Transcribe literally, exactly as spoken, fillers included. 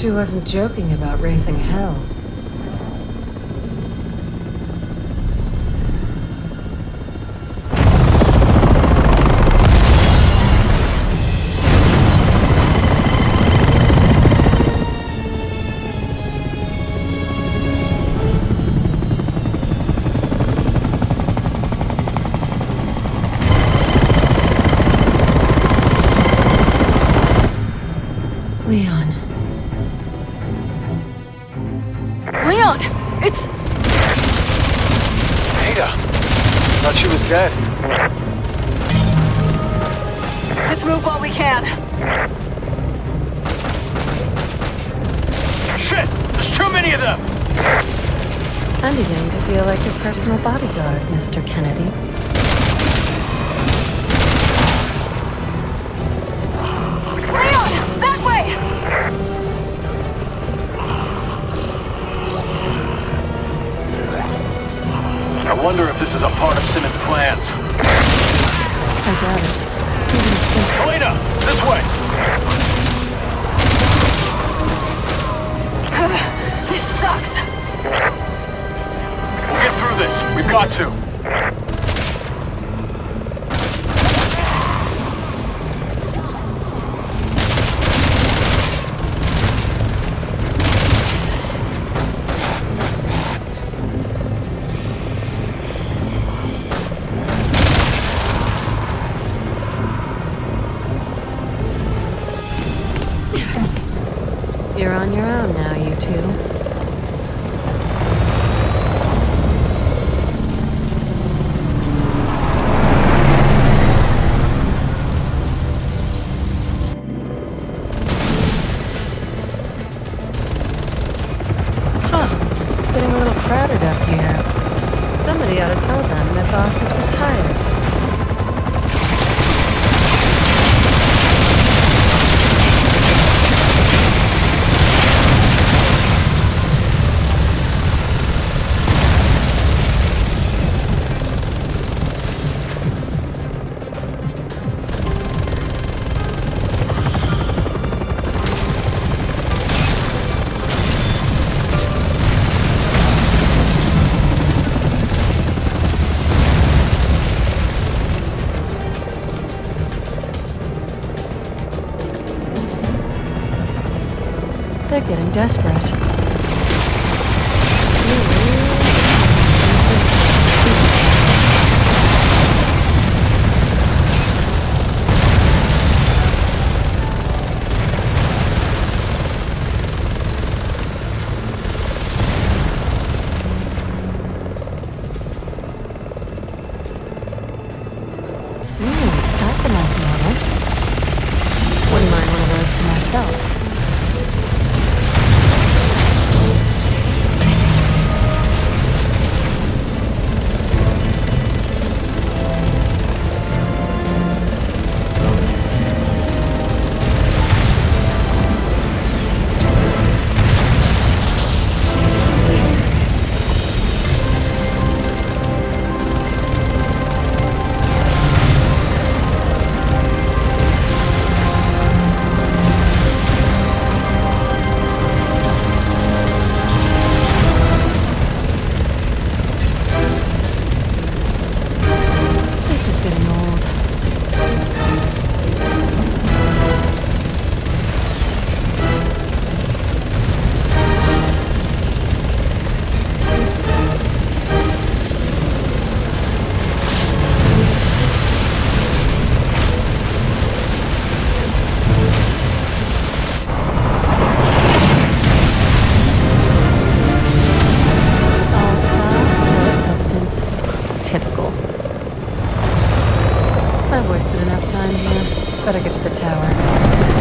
she wasn't joking about raising hell. Leon. Leon! It's... Ada! Thought she was dead. Let's move while we can. Shit! There's too many of them! I'm beginning to feel like your personal bodyguard, Mister Kennedy. I wonder if this is a part of Simmons' plans. I doubt it. Even so. Helena! This way! This sucks. We'll get through this. We've got to. You're on your own now, you two. Huh. It's getting a little crowded up here. Somebody ought to tell them their boss is retired. They're getting desperate. Ooh, that's a nice model. Wouldn't mind one of those for myself. Typical. I've wasted enough time here. Better get to the tower.